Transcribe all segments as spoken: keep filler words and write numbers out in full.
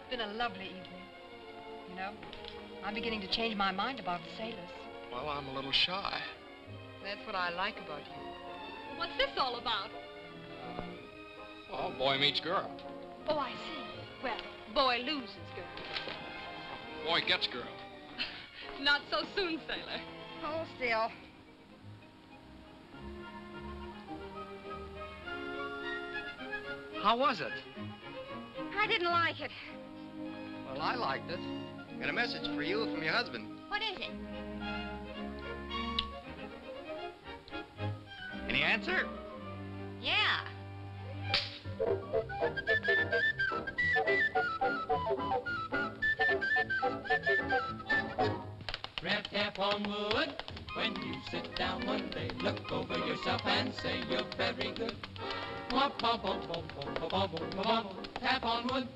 It's been a lovely evening. You know, I'm beginning to change my mind about the sailors. Well, I'm a little shy. That's what I like about you. What's this all about? Uh, well, boy meets girl. Oh, I see. Well, boy loses girl. Boy gets girl. Not so soon, sailor. Hold still. How was it? I didn't like it. Well, I liked it. Got a message for you from your husband. What is it? Any answer? Yeah. Rap tap on wood. When you sit down one day, look over yourself and say you're very good. Womp, bum, bum, bum, bum, bum, bum, bum, bum. Tap on wood.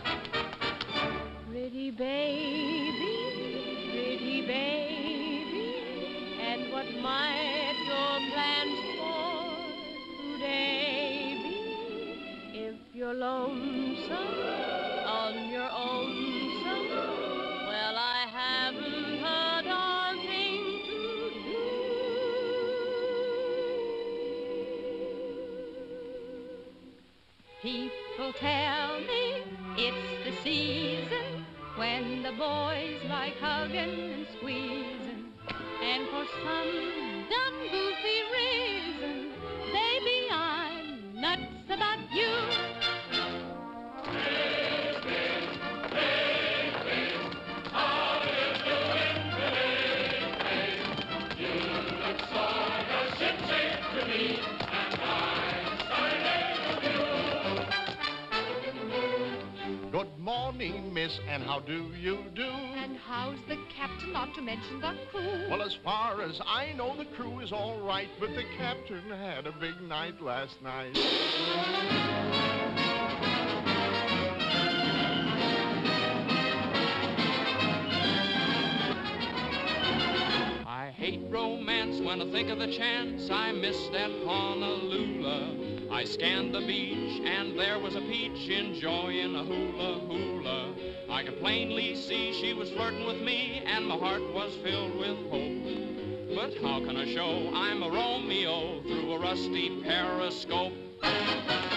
Pretty baby, pretty baby, and what might your plans for today be? If you're lonesome on your own, son, well, I haven't a darn thing to do. People tell me it's the season when the boys like hugging and squeezing, and for some dumb goofy reason, baby, I'm nuts about you. Good morning, miss, and how do you do? And how's the captain, not to mention the crew? Well, as far as I know, the crew is all right, but the captain had a big night last night. I hate romance when I think of the chance I missed at Honolulu. I scanned the beach and there was a peach enjoying a hula hula. I could plainly see she was flirting with me and my heart was filled with hope. But how can I show I'm a Romeo through a rusty periscope?